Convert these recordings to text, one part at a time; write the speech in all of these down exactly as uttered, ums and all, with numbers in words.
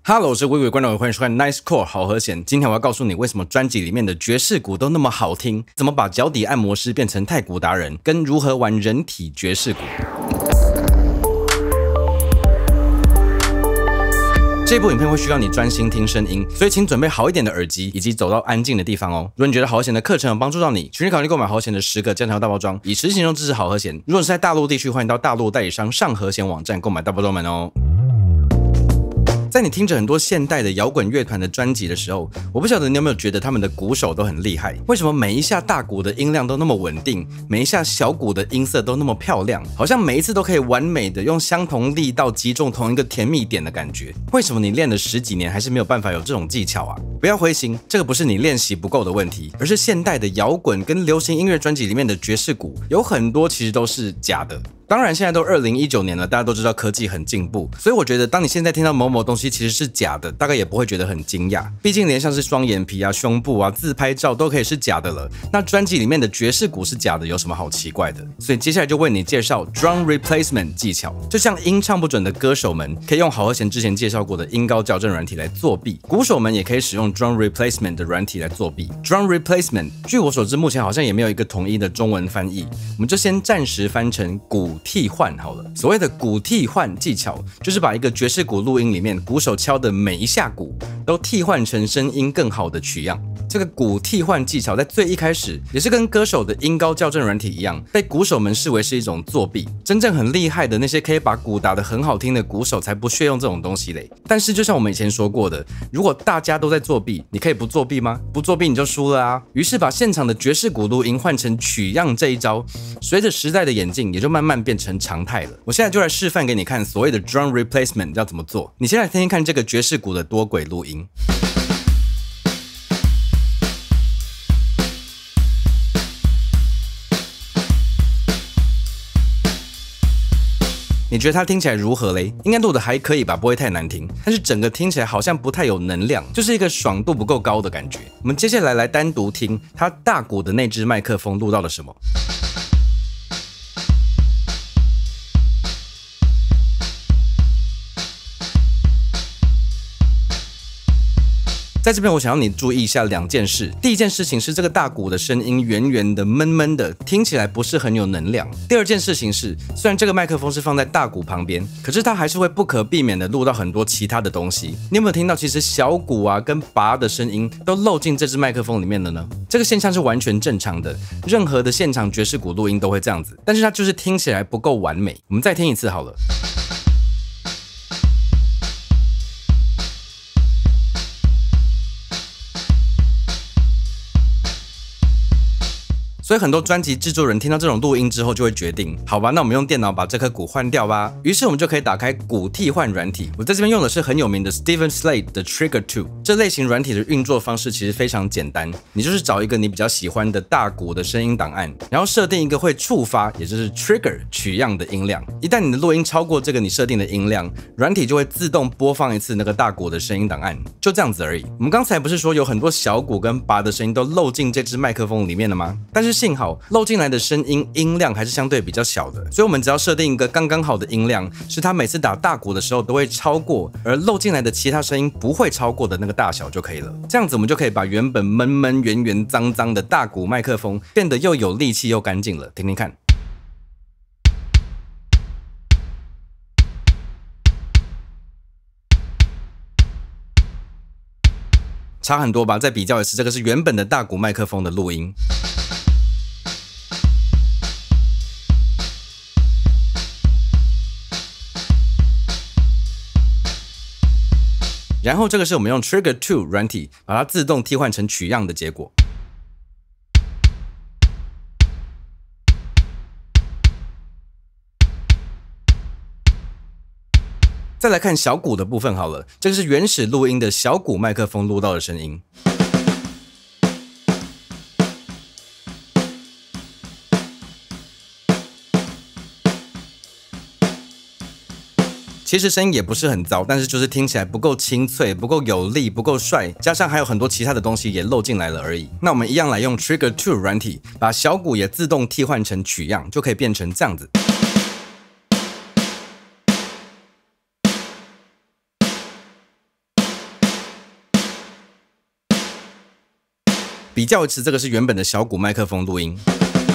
Hello， 我是微微观众，欢迎收看 Nice Core 好和弦。今天我要告诉你为什么专辑里面的爵士鼓都那么好听，怎么把脚底按摩师变成太鼓达人，跟如何玩人体爵士鼓。这部影片会需要你专心听声音，所以请准备好一点的耳机，以及走到安静的地方哦。如果你觉得好和弦的课程有帮助到你，请你考虑购买好和弦的十个教条大包装，以实际行动支持好和弦。如果是在大陆地区，欢迎到大陆代理商上和弦网站购买大包装们哦。在你听着很多现代的摇滚乐团的专辑的时候，我不晓得你有没有觉得他们的鼓手都很厉害？为什么每一下大鼓的音量都那么稳定，每一下小鼓的音色都那么漂亮，好像每一次都可以完美的用相同力道击中同一个甜蜜点的感觉？为什么你练了十几年还是没有办法有这种技巧啊？不要灰心，这个不是你练习不够的问题，而是现代的摇滚跟流行音乐专辑里面的爵士鼓有很多其实都是假的。当然现在都二零一九年了，大家都知道科技很进步，所以我觉得当你现在听到某某东西其实是假的，大概也不会觉得很惊讶，毕竟连像是双眼皮啊、胸部啊、自拍照都可以是假的了，那专辑里面的爵士鼓是假的有什么好奇怪的？所以接下来就为你介绍 drum replacement 技巧，就像音唱不准的歌手们可以用好和弦之前介绍过的音高校正软体来作弊，鼓手们也可以使用 drum replacement 的软体来作弊。 drum replacement 据我所知目前好像也没有一个统一的中文翻译，我们就先暂时翻成鼓替换好了。所谓的鼓替换技巧，就是把一个爵士鼓录音里面鼓手敲的每一下鼓都替换成声音更好的取样。这个鼓替换技巧在最一开始也是跟歌手的音高校正软体一样，被鼓手们视为是一种作弊。真正很厉害的那些可以把鼓打得很好听的鼓手才不屑用这种东西嘞。但是就像我们以前说过的，如果大家都在作弊，你可以不作弊吗？不作弊你就输了啊。于是把现场的爵士鼓录音换成取样这一招，随着时代的演进也就慢慢变成常态了。我现在就来示范给你看所谓的 drum replacement 要怎么做。你先来听听看这个爵士鼓的多轨录音。你觉得它听起来如何嘞？应该录的还可以吧，不会太难听。但是整个听起来好像不太有能量，就是一个爽度不够高的感觉。我们接下来来单独听它大鼓的那只麦克风录到了什么。在这边我想要你注意一下两件事。第一件事情是这个大鼓的声音圆圆的闷闷的，听起来不是很有能量。第二件事情是，虽然这个麦克风是放在大鼓旁边，可是它还是会不可避免的录到很多其他的东西。你有没有听到其实小鼓啊跟拔的声音都漏进这支麦克风里面了呢？这个现象是完全正常的，任何的现场爵士鼓录音都会这样子，但是它就是听起来不够完美。我们再听一次好了。所以很多专辑制作人听到这种录音之后就会决定，好吧，那我们用电脑把这颗鼓换掉吧。于是我们就可以打开鼓替换软体。我在这边用的是很有名的 Steven Slade 的 Trigger 二。这类型软体的运作方式其实非常简单，你就是找一个你比较喜欢的大鼓的声音档案，然后设定一个会触发，也就是 Trigger 取样的音量。一旦你的录音超过这个你设定的音量，软体就会自动播放一次那个大鼓的声音档案，就这样子而已。我们刚才不是说有很多小鼓跟拔的声音都漏进这支麦克风里面了吗？但是幸好漏进来的声音音量还是相对比较小的，所以我们只要设定一个刚刚好的音量，是它每次打大鼓的时候都会超过，而漏进来的其他声音不会超过的那个大小就可以了。这样子我们就可以把原本闷闷圆圆脏脏的大鼓麦克风变得又有力气又干净了。听听看。差很多吧？再比较一次，这个是原本的大鼓麦克风的录音。然后这个是我们用 Trigger 二软体把它自动替换成取样的结果。再来看小鼓的部分好了，这个是原始录音的小鼓麦克风录到的声音。其实声音也不是很糟，但是就是听起来不够清脆，不够有力，不够帅，加上还有很多其他的东西也漏进来了而已。那我们一样来用 Trigger 二软体，把小鼓也自动替换成取样，就可以变成这样子。 比较一次，这个是原本的小鼓麦克风录音。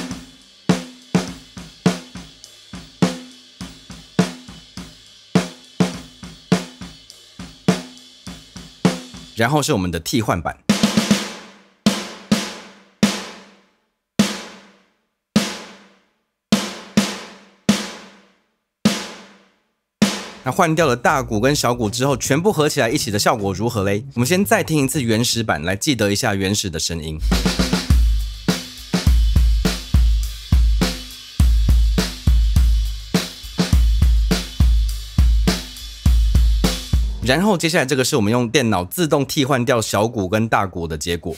然后是我们的替换版。那换掉了大鼓跟小鼓之后，全部合起来一起的效果如何嘞？我们先再听一次原始版，来记得一下原始的声音。然后接下来这个是我们用电脑自动替换掉小鼓跟大鼓的结果。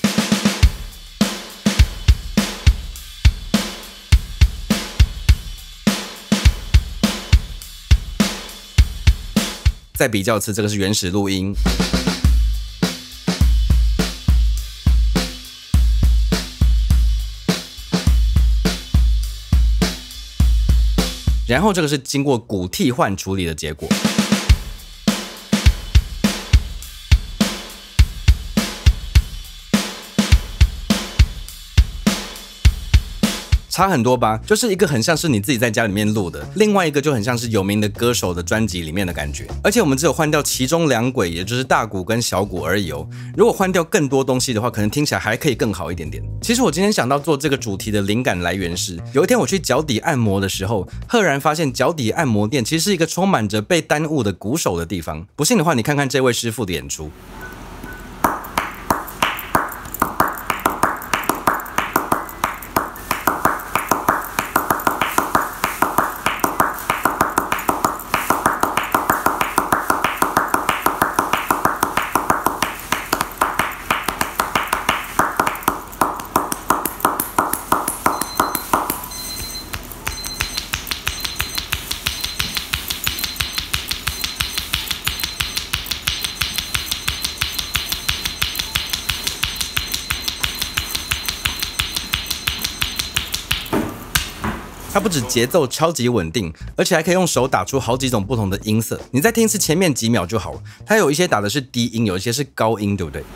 再比较一次，这个是原始录音。然后这个是经过鼓替换处理的结果。差很多吧，就是一个很像是你自己在家里面录的，另外一个就很像是有名的歌手的专辑里面的感觉。而且我们只有换掉其中两轨，也就是大鼓跟小鼓而已哦。如果换掉更多东西的话，可能听起来还可以更好一点点。其实我今天想到做这个主题的灵感来源是，有一天我去脚底按摩的时候，赫然发现脚底按摩店其实是一个充满着被耽误的鼓手的地方。不信的话，你看看这位师傅的演出。它不止节奏超级稳定，而且还可以用手打出好几种不同的音色。你再听一次前面几秒就好了。它有一些打的是低音，有一些是高音，对不对？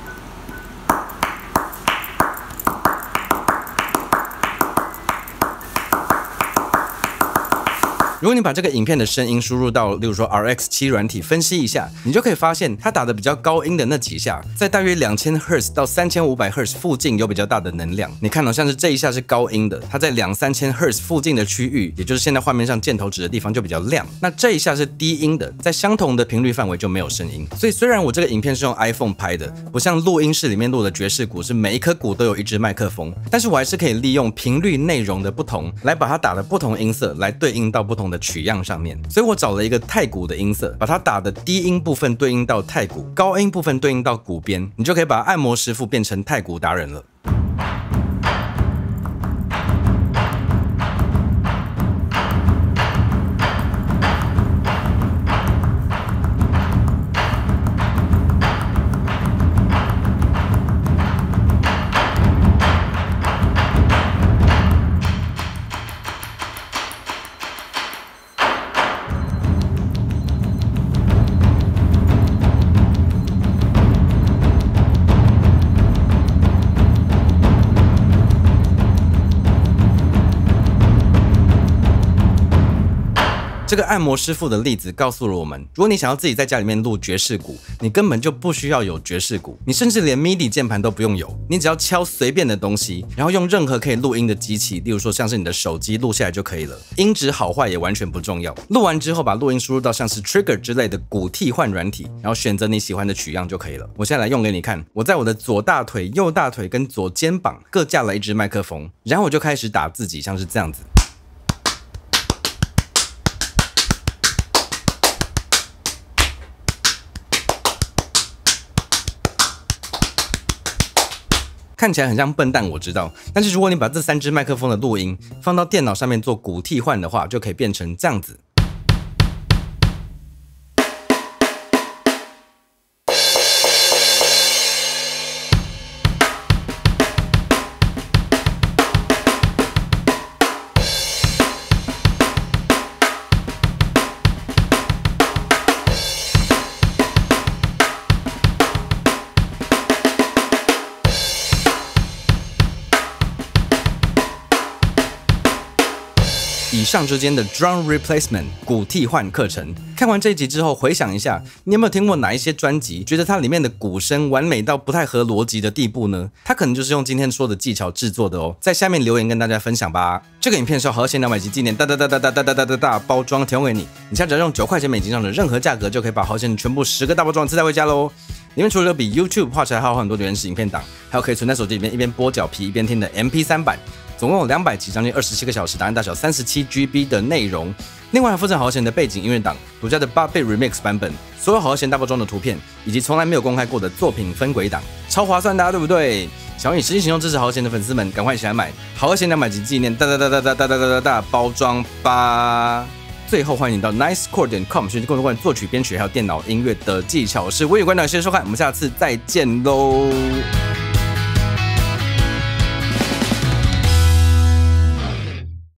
如果你把这个影片的声音输入到，例如说 R X 七 软体分析一下，你就可以发现，它打的比较高音的那几下，在大约两千赫兹到三千五百赫兹附近有比较大的能量。你看到、哦、像是这一下是高音的，它在两三千赫兹附近的区域，也就是现在画面上箭头指的地方就比较亮。那这一下是低音的，在相同的频率范围就没有声音。所以虽然我这个影片是用 iPhone 拍的，不像录音室里面录的爵士鼓是每一颗鼓都有一支麦克风，但是我还是可以利用频率内容的不同，来把它打的不同音色来对应到不同的取样上面。所以我找了一个太鼓的音色，把它打的低音部分对应到太鼓，高音部分对应到鼓边，你就可以把按摩师傅变成太鼓达人了。这个按摩师傅的例子告诉了我们，如果你想要自己在家里面录爵士鼓，你根本就不需要有爵士鼓，你甚至连 M I D I 键盘都不用有，你只要敲随便的东西，然后用任何可以录音的机器，例如说像是你的手机录下来就可以了，音质好坏也完全不重要。录完之后把录音输入到像是 Trigger 之类的鼓替换软体，然后选择你喜欢的取样就可以了。我现在来用给你看，我在我的左大腿、右大腿跟左肩膀各架了一支麦克风，然后我就开始打自己，像是这样子。看起来很像笨蛋，我知道，但是如果你把这三支麦克风的录音放到电脑上面做鼓替换的话，就可以变成这样子。 上之间的 Drum Replacement 鼓替换课程。看完这一集之后，回想一下，你有没有听过哪一些专辑，觉得它里面的鼓声完美到不太合逻辑的地步呢？它可能就是用今天说的技巧制作的哦，在下面留言跟大家分享吧。这个影片是好险两百集纪念大大大大大大大大大大包装提供给你，你现在只要用九块钱美金上的任何价格，就可以把好险全部十个大包装自带回家喽。里面除了比 YouTube 画起来还有很多的原始影片档，还有可以存在手机里面一边剥脚皮一边听的 M P 三 版，总共有两百集，将近二十七个小时，档案大小三十七 G B 的内容。另外还附赠好险的背景音乐档、独家的八倍 Remix 版本、所有好险大包装的图片，以及从来没有公开过的作品分轨档，超划算的，对不对？想要以实际行动支持好险的粉丝们，赶快一起来买好险两百集纪念大大大大大大大大大大包装吧！最后欢迎你到 nice chord 点 com 学习更多关于作曲、编曲还有电脑音乐的技巧。是我也关长，谢谢收看，我们下次再见喽。